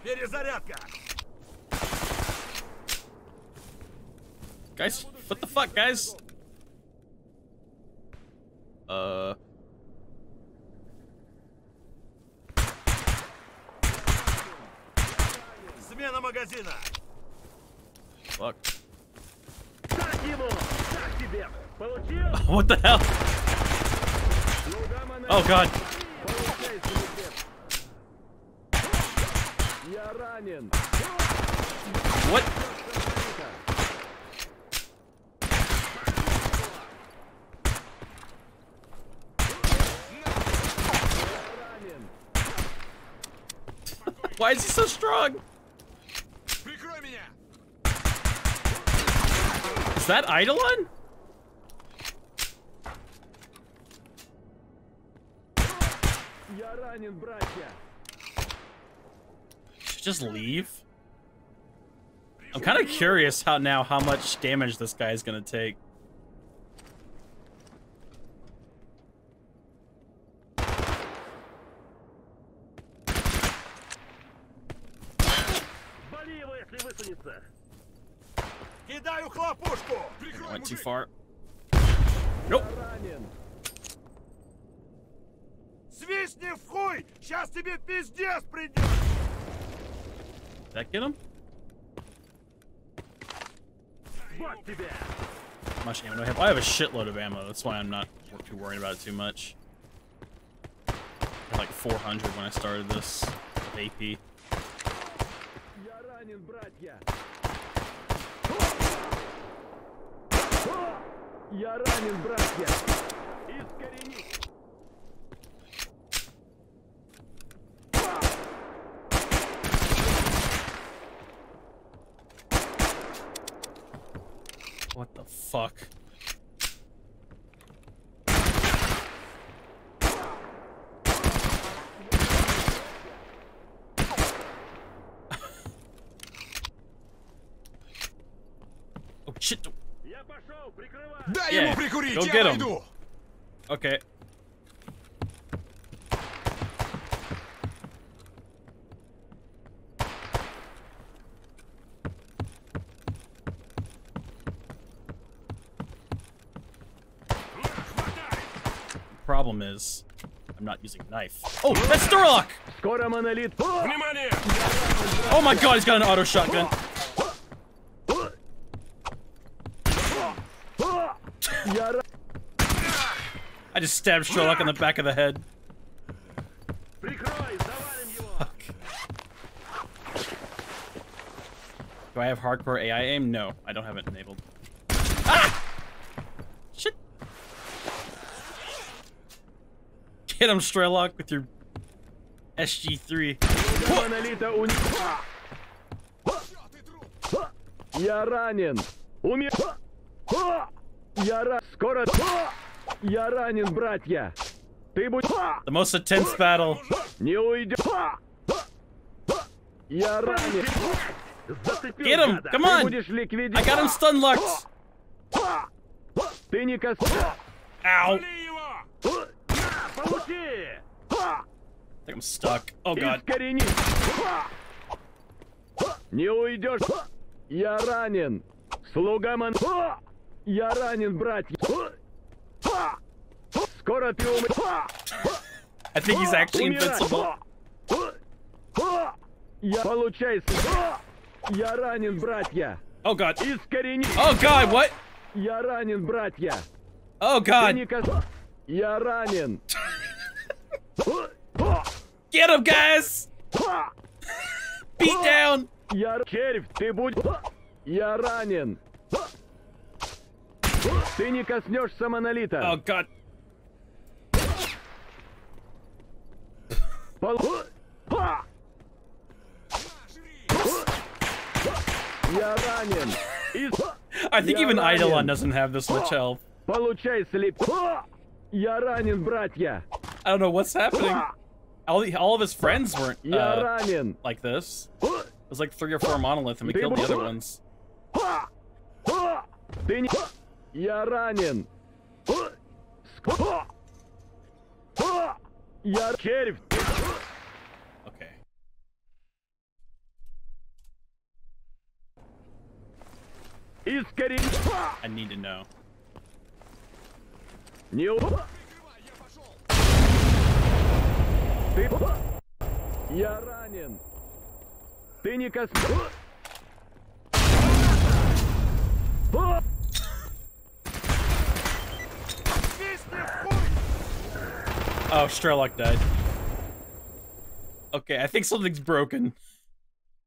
Перезарядка. Guys, what the fuck, guys? Смена магазина. Fuck. What the hell? Oh god. What? Why is he so strong? Is that Eidolon? Should just leave? I'm kind of curious how much damage this guy is gonna take. Кидаю хлопушку. Went too far. Nope. Свистни в хуй! Сейчас тебе пиздец придет! Did that get him? How much ammo do I have? I have a shitload of ammo. That's why I'm not too worried about it too much. I had like 400 when I started this AP. Я ранен, братья! Искорени! What the fuck? Oh shit! Дай Yeah, ему прикурить, go я get him. пойду. Okay. Problem is, I'm not using knife. Oh, that's Sturlock! Скоро монолит! Внимание! Oh my god, he's got an auto shotgun. I just stabbed Sherlock in the back of the head. Fuck. Do I have hardcore AI aim? No, I don't have it enabled. Ah! Shit. Get him, Strelok, with your SG3. Я ранен! Скоро... Я ранен, братья! Ты будь... The most intense battle. Не уйдешь! Я ранен! Get him! Come on! I got him stun locked! Ты не касайся! Ow! Получи! I think I'm stuck. Oh god. Искорени! Не уйдешь! Я ранен! Слуга мон... Я ранен, братья! Скоро ты умрешь! I think he's actually invincible. Я... Получай! Я ранен, братья! Oh god. Искорени! Oh god, what? Я ранен, братья! Oh Ты god. не Я ранен! Get him, guys! Beat down! Я... Червь, ты будь... Я ранен! Ты не коснешься монолита! Oh god. Я ранен! I think even Eidolon doesn't have this much health. Получай, слеп! Я ранен, братья! I don't know what's happening. All of his friends weren't Я ранен! like this. It was like 3 or 4 monolith and we killed the other ones. Ты не... Я ранен! Я... Червь! Okay. Искорень. I need to know. Не у... Ты... Я ранен. Ты не коснулся. Свистни в хуй! Oh, Strelok died. Okay, I think something's broken.